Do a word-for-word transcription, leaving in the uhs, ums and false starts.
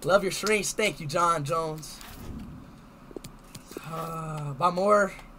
Love your streams. Thank you, John Jones. Uh, buy more.